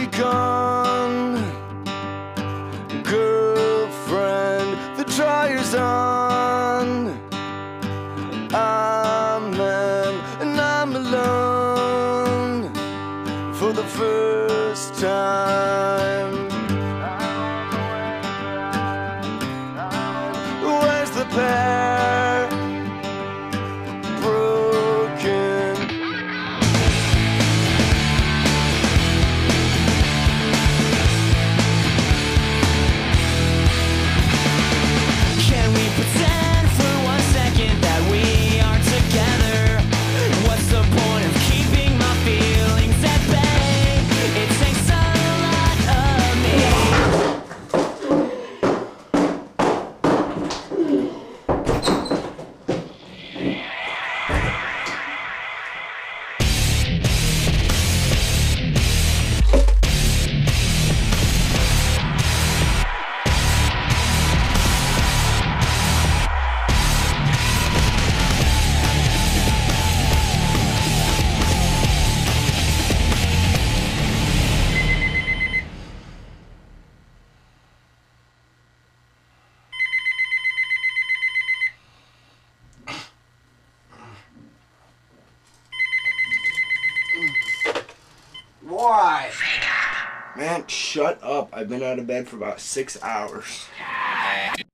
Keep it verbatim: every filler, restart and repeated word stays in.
gone. Girlfriend, the dryer's on. I'm in and I'm alone for the first time. Where's the pair? Broken. Can we pretend for one second that we are together? What's the point of keeping my feelings at bay? It takes a lot of me. Why? Man, shut up. I've been out of bed for about six hours.